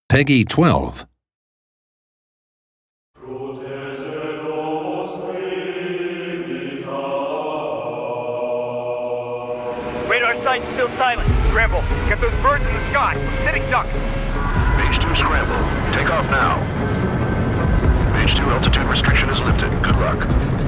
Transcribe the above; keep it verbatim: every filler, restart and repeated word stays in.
Peggy twelve. Radar sight's still silent. Scramble. Get those birds in the sky. Sitting ducks. Mage two scramble. Take off now. Mage two altitude restriction is lifted. Good luck.